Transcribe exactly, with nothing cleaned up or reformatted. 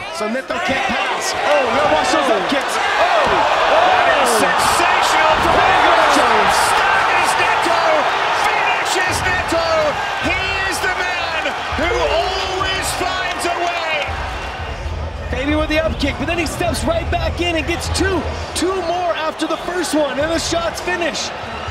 So Neto can't pass. Oh, no, watch those up kicks. Oh, that is sensational from Fabian. Staggers Neto, finishes Neto. He is the man who always finds a way. Fabian with the up kick, but then he steps right back in and gets two. Two more after the first one, and the shot's finished.